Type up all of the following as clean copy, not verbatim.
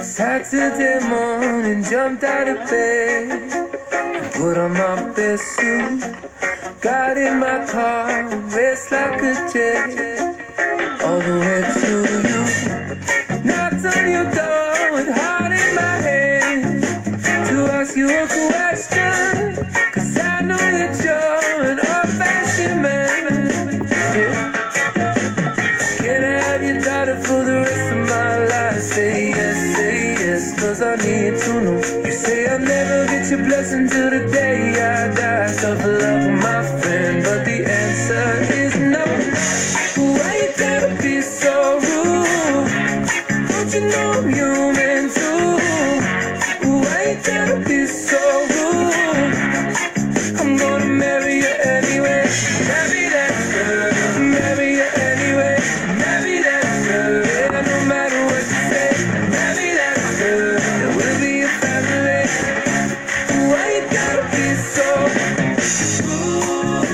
Saturday morning, jumped out of bed, put on my best suit, got in my car, raced like a jet, all the way to you. Knocked on your door with heart in my hand, to ask you a question, 'cause I know that you're an old-fashioned man. Yeah. Can I have your daughter for the rest of my life? Say yes, 'cause I need to know. You say I'll never get your blessing till the day I die. Tough love, my friend, but the answer is no. Why you gotta be so rude? Don't you know I'm human too? Why you gotta be so rude? I'm gonna marry you anyway. Marry that girl, marry you anyway. Marry that girl, yeah, no matter what you say. Marry that girl, it will be a family. Why you gotta be so rude?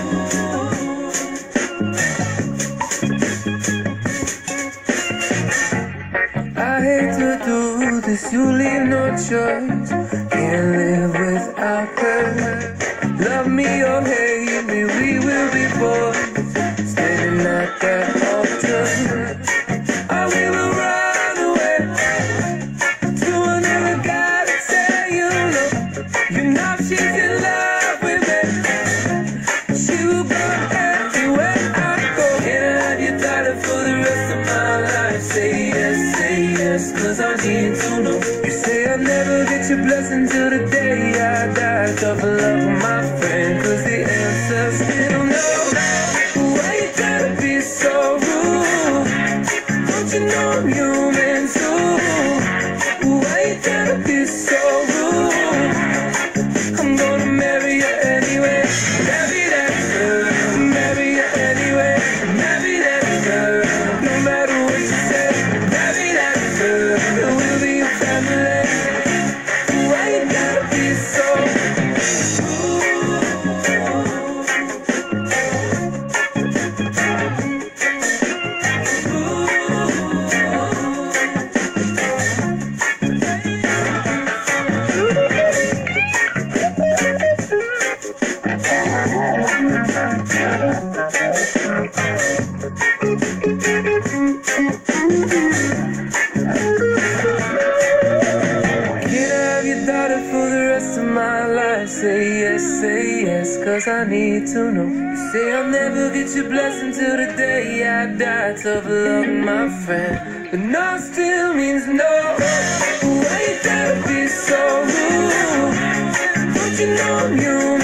I hate to do this, you leave no choice. Can't live without her. Love me or hate me, we will be boys, standing at that altar. Or we will run away to another guy to tell you no. You know she's in love with me. She will go everywhere I go. Can I have your daughter for the rest of my life? Say yes, 'cause I need to know. You say I'll never get your blessing till the day I die. Tough love, my friend, 'cause the answer's still no. Why you gotta be so rude? Don't you know I'm human too? Why you gotta be so rude? I'm gonna marry you anyway. Marry that girl, marry you anyway. Marry that girl, no matter what you say. Marry that girl, it will be a family. Why you gotta be so for the rest of my life? Say yes, 'cause I need to know. You say I'll never get your blessing till the day I die. Tough love, my friend, but no still means no. Why you gotta be so rude? Don't you know I'm human?